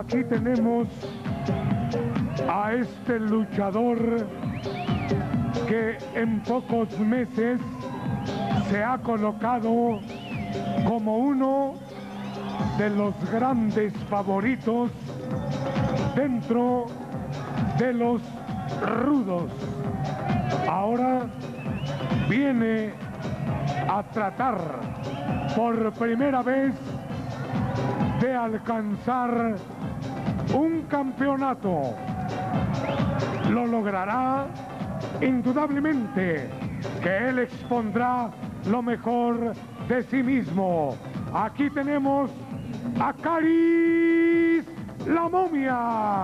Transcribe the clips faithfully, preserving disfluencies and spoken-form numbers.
Aquí tenemos a este luchador que en pocos meses se ha colocado como uno de los grandes favoritos dentro de los rudos. Ahora viene a tratar por primera vez de alcanzar un campeonato. Lo logrará indudablemente, que él expondrá lo mejor de sí mismo. Aquí tenemos a Caris la Momia.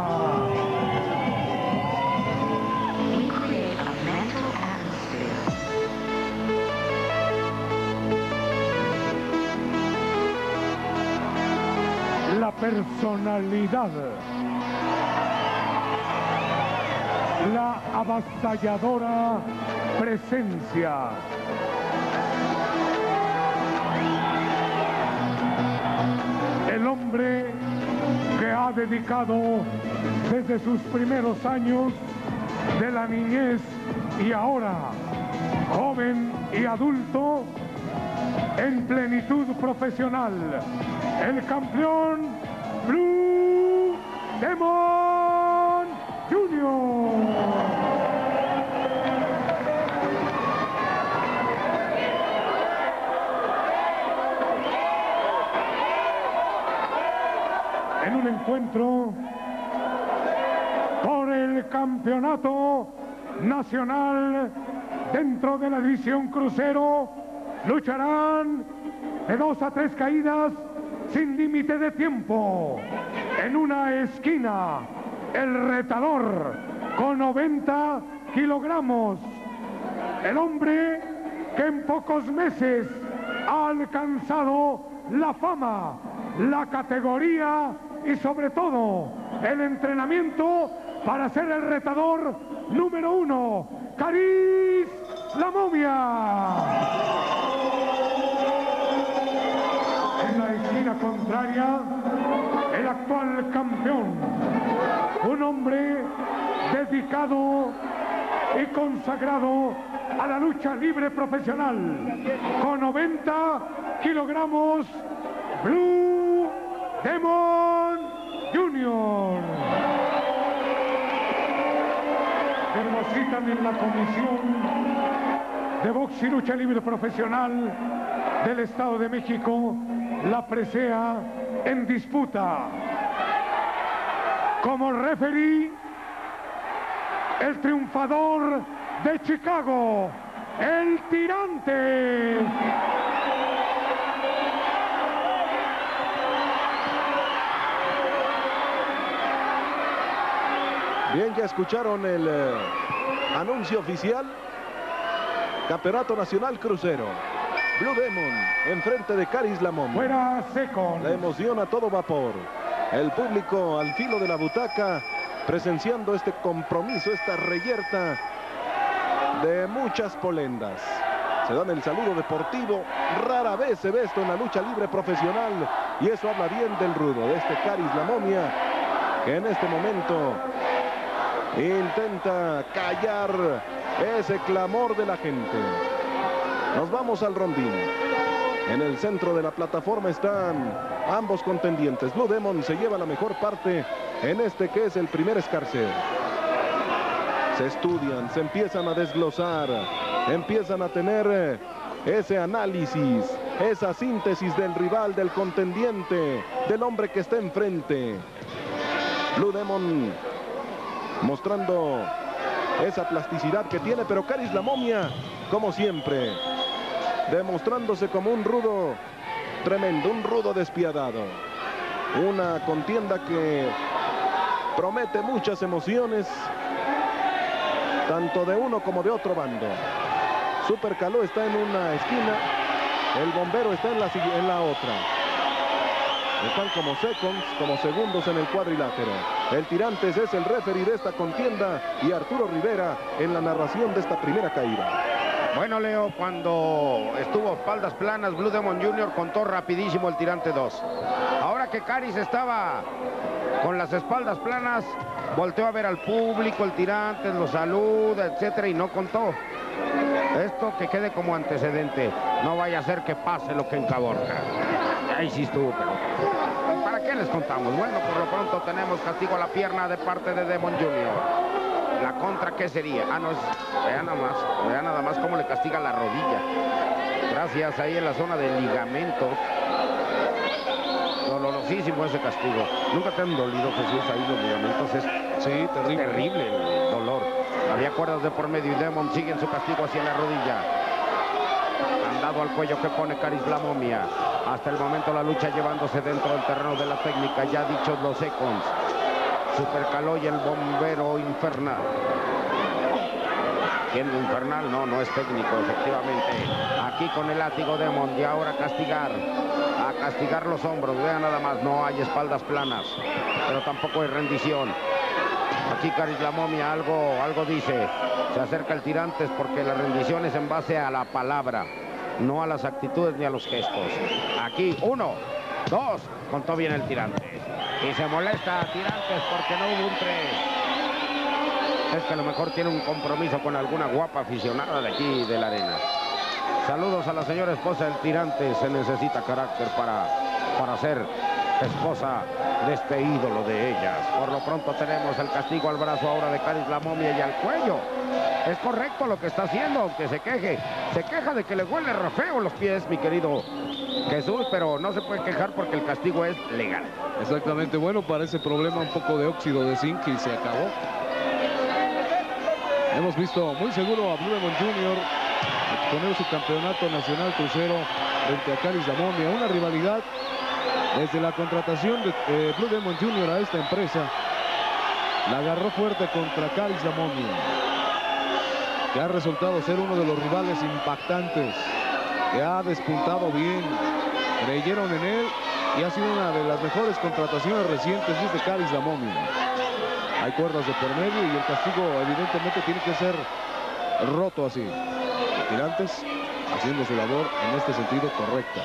La personalidad, la avasalladora presencia, el hombre que ha dedicado desde sus primeros años de la niñez y ahora joven y adulto en plenitud profesional, el campeón Blue Demon Junior En un encuentro por el campeonato nacional dentro de la división crucero, lucharán de dos a tres caídas sin límite de tiempo. En una esquina, el retador con noventa kilogramos, el hombre que en pocos meses ha alcanzado la fama, la categoría y sobre todo el entrenamiento para ser el retador número uno, Caris la Momia. En la esquina contraria, el actual campeón, un hombre dedicado y consagrado a la lucha libre profesional, con noventa kilogramos, Blue Demon Junior Depositan en la Comisión de Box y Lucha Libre Profesional del Estado de México la presea en disputa. Como referee, el triunfador de Chicago, el Tirante. Bien, ya escucharon el eh, anuncio oficial. Campeonato Nacional Crucero. Blue Demon enfrente de Caris la Momia. Fuera seco. La emoción a todo vapor. El público al filo de la butaca presenciando este compromiso, esta reyerta de muchas polendas. Se dan el saludo deportivo. Rara vez se ve esto en la lucha libre profesional. Y eso habla bien del rudo, de este Caris la Momia, que en este momento intenta callar ese clamor de la gente. Nos vamos al rondín. En el centro de la plataforma están ambos contendientes. Blue Demon se lleva la mejor parte en este que es el primer escarceo. Se estudian, se empiezan a desglosar, empiezan a tener ese análisis, esa síntesis del rival, del contendiente, del hombre que está enfrente. Blue Demon mostrando esa plasticidad que tiene, pero Caris la Momia, como siempre, demostrándose como un rudo tremendo, un rudo despiadado. Una contienda que promete muchas emociones, tanto de uno como de otro bando. Super Caló está en una esquina, el Bombero está en la, en la otra. Están como seconds, como segundos en el cuadrilátero. El Tirantes es el referee de esta contienda y Arturo Rivera en la narración de esta primera caída. Bueno, Leo, cuando estuvo espaldas planas, Blue Demon Junior contó rapidísimo el Tirante dos. Ahora que Caris estaba con las espaldas planas, volteó a ver al público, el Tirantes lo saluda, etcétera, y no contó. Esto que quede como antecedente, no vaya a ser que pase lo que en Caborca. Ahí sí estuvo, pero ¿para qué les contamos? Bueno, por lo pronto tenemos castigo a la pierna de parte de Demon junior La contra, ¿qué sería? Ah, no, es, vean nada más, vean nada más cómo le castiga la rodilla. Gracias, ahí en la zona de ligamentos. Dolorosísimo ese castigo. ¿Nunca te han dolido, Jesús, ahí los ligamentos? Es Sí, terrible. terrible el dolor. Había cuerdas de por medio y Demon sigue en su castigo hacia la rodilla. Andado al cuello que pone Caris la momia. Hasta el momento la lucha llevándose dentro del terreno de la técnica. Ya dichos los seconds. Super Caloy, el bombero infernal. ¿Quién infernal? No, no es técnico, efectivamente. Aquí con el látigo Demon. Y ahora castigar. A castigar los hombros. Vean nada más, no hay espaldas planas. Pero tampoco hay rendición. Aquí Caris la momia algo, algo dice. Se acerca el Tirantes porque la rendición es en base a la palabra, no a las actitudes ni a los gestos. Aquí, uno, dos, contó bien el Tirantes. Y se molesta a Tirantes porque no hubo un tres. Es que a lo mejor tiene un compromiso con alguna guapa aficionada de aquí de la arena. Saludos a la señora esposa del Tirantes. Se necesita carácter para, para ser esposa de este ídolo de ellas. Por lo pronto tenemos el castigo al brazo ahora de Caris la momia y al cuello. Es correcto lo que está haciendo, aunque se queje. Se queja de que le huele re feo los pies, mi querido Jesús, pero no se puede quejar porque el castigo es legal. Exactamente, bueno, para ese problema un poco de óxido de zinc y se acabó. Hemos visto muy seguro a Blue Demon junior exponer su campeonato nacional crucero frente a Caris la momia. Una rivalidad desde la contratación de eh, Blue Demon junior a esta empresa. La agarró fuerte contra Caris la momia, que ha resultado ser uno de los rivales impactantes, que ha despuntado bien. Creyeron en él y ha sido una de las mejores contrataciones recientes desde Caris la momia. Hay cuerdas de por medio y el castigo evidentemente tiene que ser roto así. Tirantes haciendo su labor en este sentido correcta.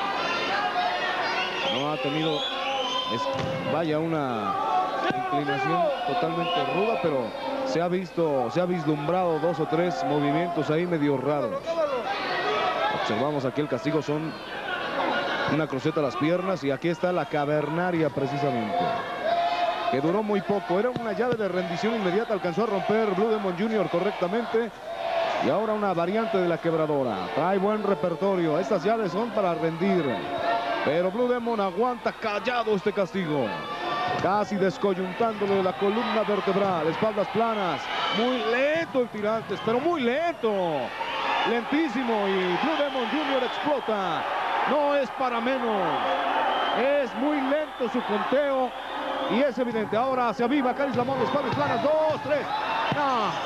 No ha tenido, es, vaya, una inclinación totalmente ruda, pero se ha visto, se ha vislumbrado dos o tres movimientos ahí medio raros. Observamos aquí el castigo, son una cruceta a las piernas y aquí está la cavernaria precisamente, que duró muy poco. Era una llave de rendición inmediata, alcanzó a romper Blue Demon junior correctamente. Y ahora una variante de la quebradora. Trae buen repertorio. Estas llaves son para rendir. Pero Blue Demon aguanta callado este castigo. Casi descoyuntándole la columna vertebral. Espaldas planas. Muy lento el Tirantes, pero muy lento. Lentísimo. Y Blue Demon junior explota. No es para menos. Es muy lento su conteo. Y es evidente. Ahora se aviva Caris la momia. Espaldas planas. Dos, tres. No.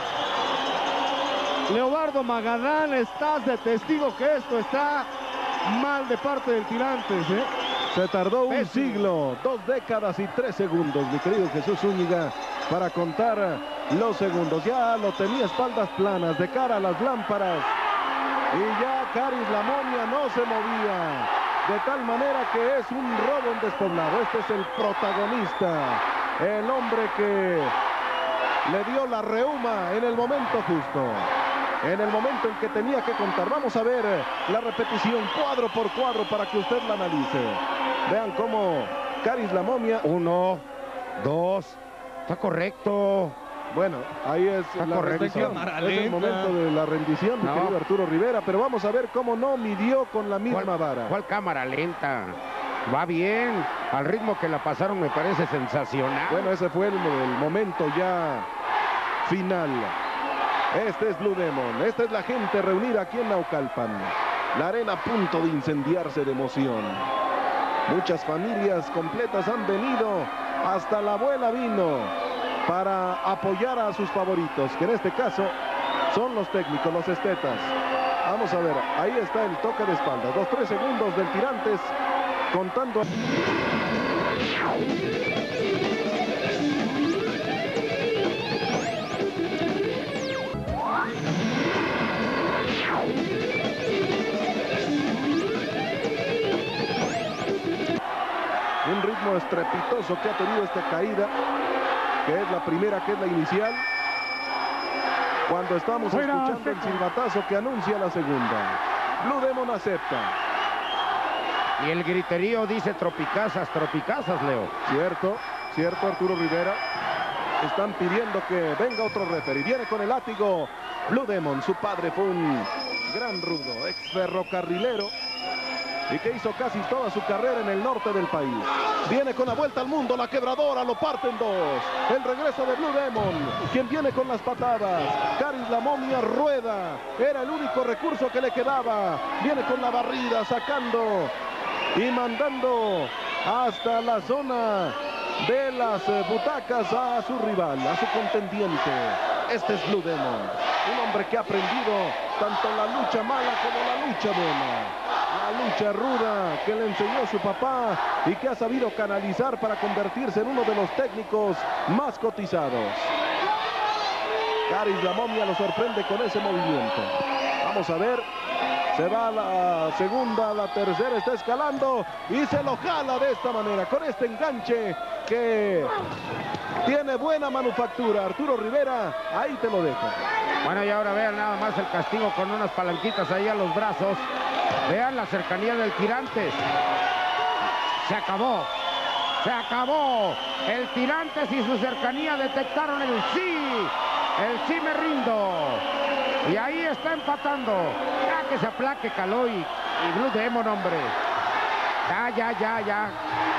Leobardo Magadán, estás de testigo que esto está mal de parte del Tirantes, ¿eh? Se tardó un Pésimo. siglo, dos décadas y tres segundos, mi querido Jesús Zúñiga, para contar los segundos. Ya lo tenía espaldas planas, de cara a las lámparas. Y ya Caris la momia no se movía. De tal manera que es un robo en despoblado. Este es el protagonista. El hombre que le dio la reuma en el momento justo. En el momento en que tenía que contar. Vamos a ver la repetición cuadro por cuadro para que usted la analice. Vean cómo Caris la momia. Uno, dos, está correcto. Bueno, ahí es está la rendición. Es el momento de la rendición, mi no. querido Arturo Rivera. Pero vamos a ver cómo no midió con la misma ¿Cuál, vara. ¿Cuál cámara lenta? Va bien. Al ritmo que la pasaron me parece sensacional. Bueno, ese fue el, el momento ya final. Este es Blue Demon, esta es la gente reunida aquí en Naucalpan. La arena a punto de incendiarse de emoción. Muchas familias completas han venido, hasta la abuela vino para apoyar a sus favoritos, que en este caso son los técnicos, los estetas. Vamos a ver, ahí está el toque de espaldas. Dos, tres segundos del Tirantes, contando. Un ritmo estrepitoso que ha tenido esta caída, que es la primera, que es la inicial. Cuando estamos Fuera, escuchando el seco. silbatazo que anuncia la segunda. Blue Demon acepta. Y el griterío dice tropicazas, tropicazas, Leo. Cierto, cierto, Arturo Rivera. Están pidiendo que venga otro referee. Viene con el látigo Blue Demon. Su padre fue un gran rudo, ex ferrocarrilero, y que hizo casi toda su carrera en el norte del país. Viene con la vuelta al mundo, la quebradora, lo parte en dos. El regreso de Blue Demon, quien viene con las patadas. Caris la momia rueda, era el único recurso que le quedaba. Viene con la barrida, sacando y mandando hasta la zona de las butacas a su rival, a su contendiente. Este es Blue Demon, un hombre que ha aprendido tanto la lucha mala como la lucha buena. La lucha ruda que le enseñó su papá y que ha sabido canalizar para convertirse en uno de los técnicos más cotizados. Caris la momia lo sorprende con ese movimiento. Vamos a ver. Se va a la segunda, la tercera, está escalando y se lo jala de esta manera, con este enganche que tiene buena manufactura. Arturo Rivera, ahí te lo dejo. Bueno, y ahora vean nada más el castigo con unas palanquitas ahí a los brazos. Vean la cercanía del Tirantes. Se acabó. Se acabó. El Tirantes y su cercanía detectaron el sí. El sí me rindo. Y ahí está empatando. Ya que se aplaque Caló y, y Blue Demon, hombre. Ya, ya, ya, ya.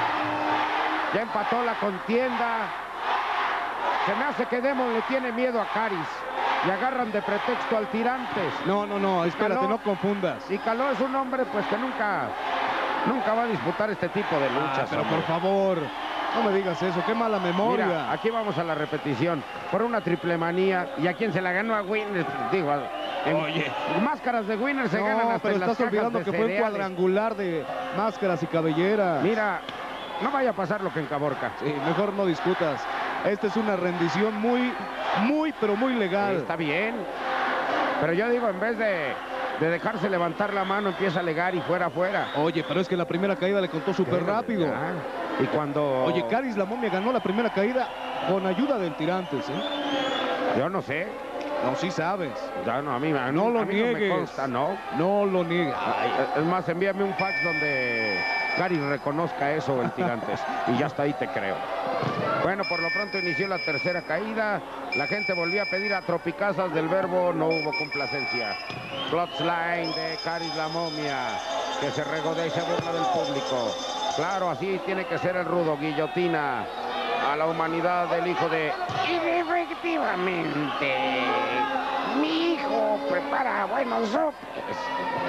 Ya empató la contienda. Se me hace que Demon le tiene miedo a Caris. Y agarran de pretexto al Tirantes. No, no, no, espérate, Caló, no confundas. Y Caló es un hombre pues que nunca, nunca va a disputar este tipo de luchas. Ah, pero hombre. por favor, no me digas eso, qué mala memoria. Mira, aquí vamos a la repetición. Por una triple manía. ¿Y a quién se la ganó? A Winner. Digo, en, Oye. máscaras de Winner se ganan No, hasta pero en las estás cajas olvidando de que fue un cereales. cuadrangular de máscaras y cabelleras. Mira, no vaya a pasar lo que en Caborca. Sí, mejor no discutas. Esta es una rendición muy, muy, pero muy legal. Está bien. Pero yo digo, en vez de, de dejarse levantar la mano, empieza a alegar y fuera, fuera. Oye, pero es que la primera caída le contó súper rápido. Ya. Y cuando... Oye, Caris la momia ganó la primera caída con ayuda del Tirantes, ¿eh? Yo no sé. No, sí sabes. Ya no, a mí, a mí- No lo a mí niegues. No me consta, ¿no? No lo niegues. Ay, es más, envíame un fax donde Caris reconozca eso, el Tirantes. Y ya hasta ahí te creo. Bueno, por lo pronto inició la tercera caída. La gente volvió a pedir a tropicazas del Verbo. No hubo complacencia. Clothesline de Caris la momia, que se regodea y se burla del público. Claro, así tiene que ser el rudo. Guillotina a la humanidad del hijo de... Y efectivamente, mi hijo prepara buenos sopes.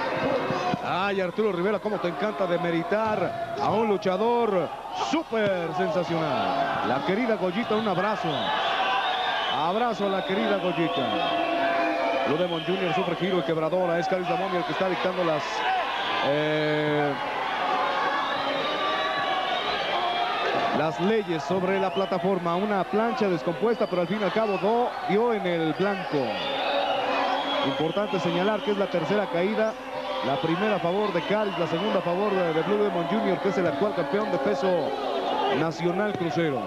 Ay, Arturo Rivera, cómo te encanta demeritar a un luchador súper sensacional. La querida Goyita, un abrazo. Abrazo a la querida Goyita. Blue Demon junior sufre giro y quebradora. Es Caris la momia el que está dictando las... Eh, las leyes sobre la plataforma. Una plancha descompuesta, pero al fin y al cabo do, dio en el blanco. Importante señalar que es la tercera caída. La primera a favor de Caris, la segunda a favor de, de Blue Demon junior, que es el actual campeón de peso nacional crucero.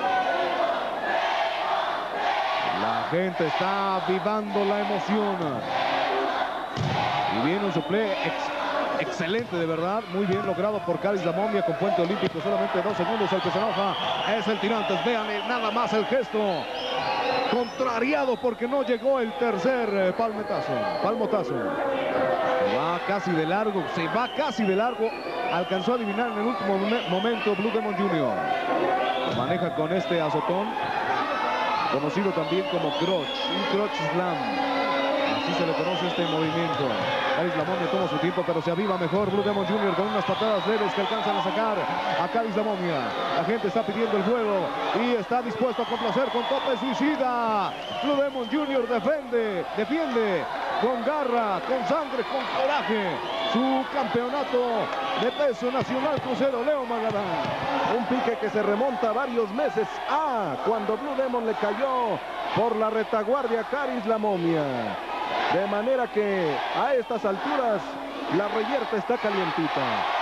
La gente está vivando la emoción. Y viene un suple ex, excelente, de verdad. Muy bien logrado por Caris la momia con puente olímpico. Solamente dos segundos. El que se enoja es el Tirantes. Vean nada más el gesto. Contrariado porque no llegó el tercer eh, palmetazo. Palmotazo. Se va casi de largo. Se va casi de largo. Alcanzó a adivinar en el último momento Blue Demon junior Lo maneja con este azotón, conocido también como crotch, un crotch slam. Así se le conoce este movimiento. Caris la momia toma su tiempo, pero se aviva mejor Blue Demon junior con unas patadas leves que alcanzan a sacar a Caris la momia. La gente está pidiendo el juego y está dispuesto a complacer con tope suicida. Blue Demon junior defiende, defiende con garra, con sangre, con coraje su campeonato de peso nacional crucero. Leo Magadán. Un pique que se remonta varios meses a cuando Blue Demon le cayó por la retaguardia a Caris la momia. De manera que a estas alturas la reyerta está calientita.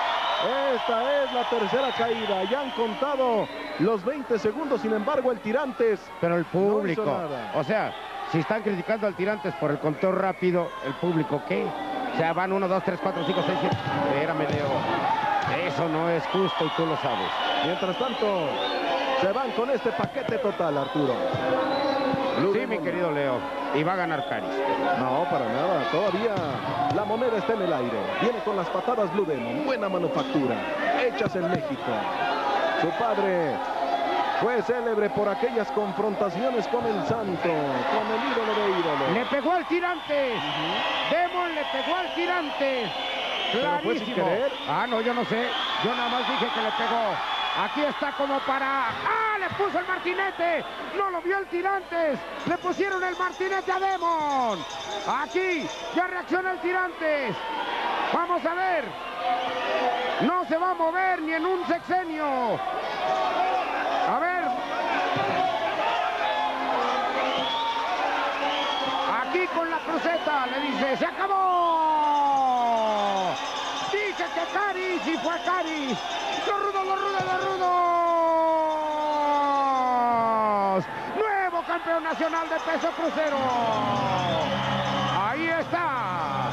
Esta es la tercera caída. Ya han contado los veinte segundos. Sin embargo, el Tirantes... Pero el público, no hizo nada. O sea, si están criticando al Tirantes por el conteo rápido, ¿el público qué? O sea, van uno, dos, tres, cuatro, cinco, seis, siete. Espérame, Leo. Eso no es justo y tú lo sabes. Mientras tanto, se van con este paquete total, Arturo. Blue Sí, Demon. mi querido Leo. Y va a ganar Caris. No, para nada. Todavía la moneda está en el aire. Viene con las patadas Blue Demon. Buena manufactura. Hechas en México. Su padre fue célebre por aquellas confrontaciones con el santo, con el ídolo de ídolos. Le pegó al Tirantes. Uh-huh. Demon le pegó al Tirantes. Clarísimo. Ah, no, yo no sé. Yo nada más dije que le pegó. Aquí está como para... ¡Ah! Le puso el martinete. No lo vio el Tirantes. Le pusieron el martinete a Demon. Aquí ya reacciona el Tirantes. Vamos a ver. No se va a mover ni en un sexenio. A ver. Aquí con la cruceta le dice, ¡se acabó! Dice que Caris y fue Caris. ¡Los rudos, los rudos, los rudos! Nuevo campeón nacional de peso crucero. Ahí está.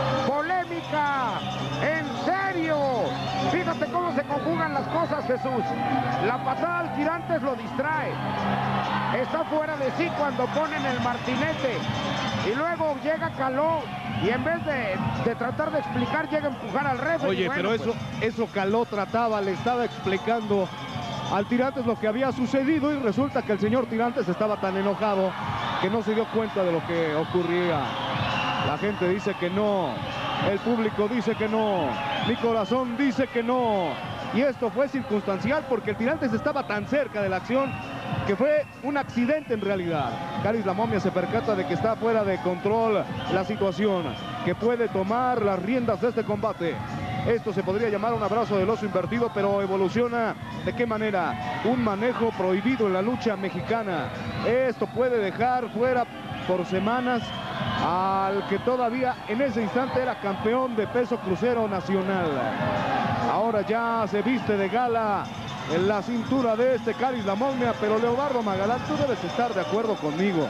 Polémica. En serio. Fíjate cómo se conjugan las cosas, Jesús. La patada al Tirantes lo distrae. Está fuera de sí cuando ponen el martinete. Y luego llega Caló. Y en vez de, de tratar de explicar, llega a empujar al referee. Oye, bueno, pero eso, pues... eso Caló trataba, le estaba explicando al Tirantes lo que había sucedido y resulta que el señor Tirantes estaba tan enojado que no se dio cuenta de lo que ocurría. La gente dice que no, el público dice que no, mi corazón dice que no. Y esto fue circunstancial porque el Tirantes estaba tan cerca de la acción que fue un accidente en realidad. Caris la Momia se percata de que está fuera de control la situación, que puede tomar las riendas de este combate. Esto se podría llamar un abrazo del oso invertido, pero evoluciona ¿de qué manera? Un manejo prohibido en la lucha mexicana. Esto puede dejar fuera por semanas al que todavía en ese instante era campeón de peso crucero nacional. Ahora ya se viste de gala en la cintura de este Caris la Momia, pero Leobardo Magalán, tú debes estar de acuerdo conmigo.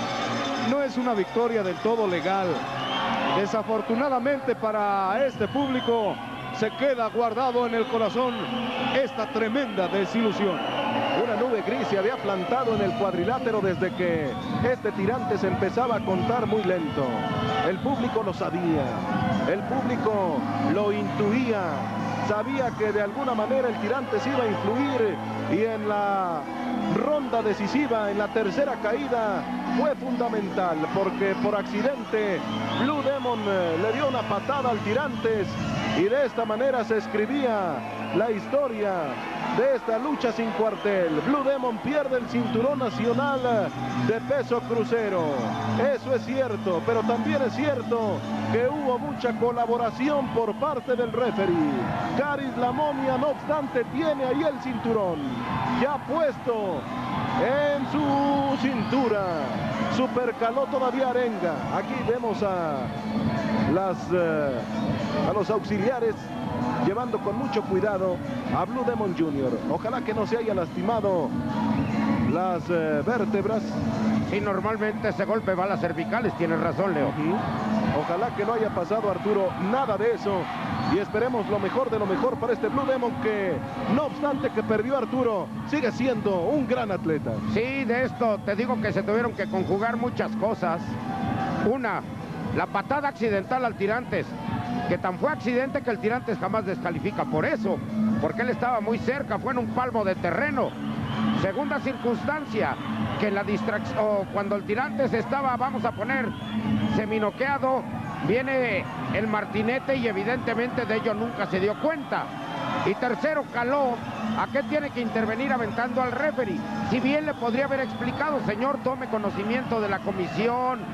No es una victoria del todo legal. Desafortunadamente para este público se queda guardado en el corazón esta tremenda desilusión. Una nube gris se había plantado en el cuadrilátero desde que este Tirantes empezaba a contar muy lento. El público lo sabía, el público lo intuía, sabía que de alguna manera el Tirantes iba a influir y en la ronda decisiva, en la tercera caída, fue fundamental porque por accidente Blue Demon le dio una patada al Tirantes y de esta manera se escribía la historia de esta lucha sin cuartel. Blue Demon pierde el cinturón nacional de peso crucero. Eso es cierto, pero también es cierto que hubo mucha colaboración por parte del referee. Caris la Momia, no obstante, tiene ahí el cinturón ya puesto en su cintura. Super Caló todavía arenga. Aquí vemos a las eh, a los auxiliares llevando con mucho cuidado a Blue Demon junior Ojalá que no se haya lastimado las eh, vértebras. Sí, normalmente ese golpe va a las cervicales, tienes razón, Leo. Uh-huh. Ojalá que no haya pasado, Arturo, nada de eso. Y esperemos lo mejor de lo mejor para este Blue Demon que, no obstante que perdió Arturo, sigue siendo un gran atleta. Sí, de esto te digo que se tuvieron que conjugar muchas cosas. Una, la patada accidental al Tirantes, que tan fue accidente que el Tirantes jamás descalifica por eso, porque él estaba muy cerca, fue en un palmo de terreno. Segunda circunstancia, que la distracción, o cuando el Tirantes estaba, vamos a poner, seminoqueado, viene el martinete y evidentemente de ello nunca se dio cuenta. Y tercero, Caló, ¿a qué tiene que intervenir aventando al referee? Si bien le podría haber explicado, señor, tome conocimiento de la comisión,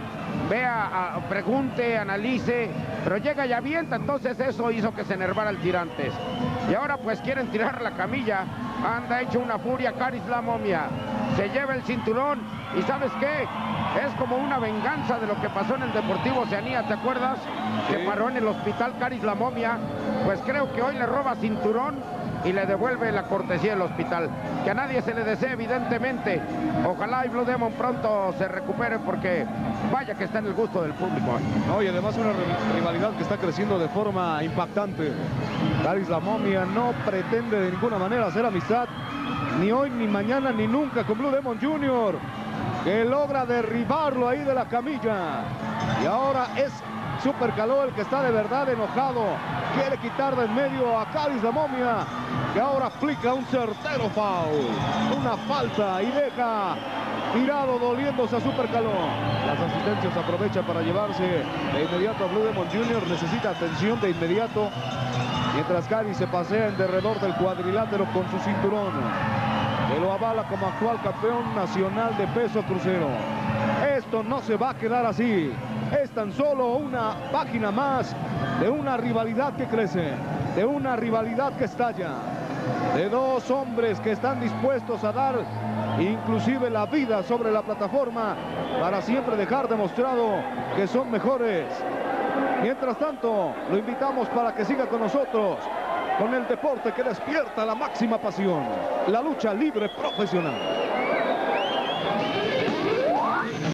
vea, a, pregunte, analice, pero llega y avienta, entonces eso hizo que se enervara el Tirantes. Y ahora pues quieren tirar la camilla, anda hecho una furia Caris la Momia, se lleva el cinturón y ¿sabes qué? Es como una venganza de lo que pasó en el Deportivo Oceanía, ¿te acuerdas? Sí. Que paró en el hospital Caris la Momia, pues creo que hoy le roba cinturón y le devuelve la cortesía del hospital, que a nadie se le desea evidentemente. Ojalá y Blue Demon pronto se recupere porque vaya que está en el gusto del público. No, y además una rivalidad que está creciendo de forma impactante. Caris la Momia no pretende de ninguna manera hacer amistad, ni hoy, ni mañana, ni nunca con Blue Demon junior, que logra derribarlo ahí de la camilla. Y ahora es Super Caló el que está de verdad enojado. Quiere quitar de en medio a Caris la Momia, que ahora aplica un certero foul, una falta, y deja tirado doliéndose a Super Caló. Las asistencias aprovechan para llevarse de inmediato a Blue Demon junior Necesita atención de inmediato, mientras Caris se pasea en derredor del cuadrilátero con su cinturón, que lo avala como actual campeón nacional de peso crucero. Esto no se va a quedar así. Es tan solo una página más de una rivalidad que crece, de una rivalidad que estalla, de dos hombres que están dispuestos a dar inclusive la vida sobre la plataforma para siempre dejar demostrado que son mejores. Mientras tanto, lo invitamos para que siga con nosotros con el deporte que despierta la máxima pasión, la lucha libre profesional.